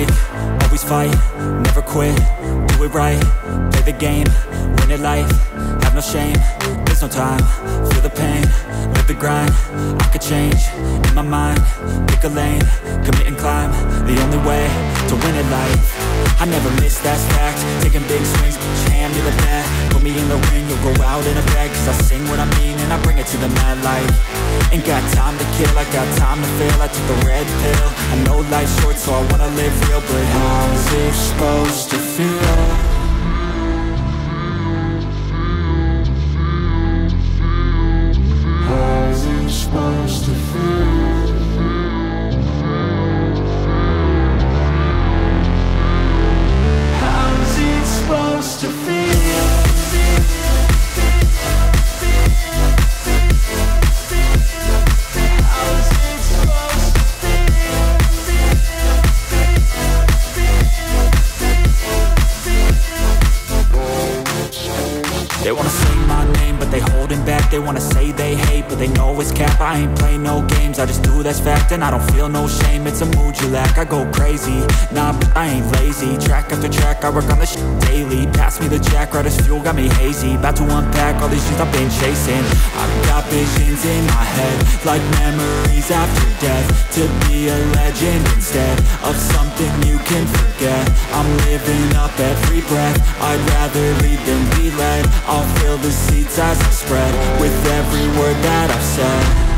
break, always fight, never quit, do it right, play the game, win it life, have no shame, there's no time, feel the pain, live the grind, I could change, in my mind, pick a lane, commit and climb, the only way to win at life. I never miss, that's fact, taking big swings, put your hand to the bat, put me in the ring, you'll go out in a bag, cause I sing what I mean and I bring it to the mad light. Ain't got time to kill, I got time to feel, I took the red pill, I know life's short so I wanna live real, but how's it supposed to feel? How's it supposed to feel? How's it supposed to feel? They wanna say my name, but they holding back. They wanna say they hate, but they know it's cap. I ain't play no games, I just do that's fact. And I don't feel no shame, it's a mood you lack. I go crazy, nah, but I ain't lazy. Track after track, I work on this shit daily. Pass me the jack, right as fuel, got me hazy. About to unpack all these things I've been chasing. I've got visions in my head, like memories after death. To be a legend instead of something you can forget. I'm living up every breath, I'd rather lead than be led. I'll fill the seats as I spread with every word that I've said.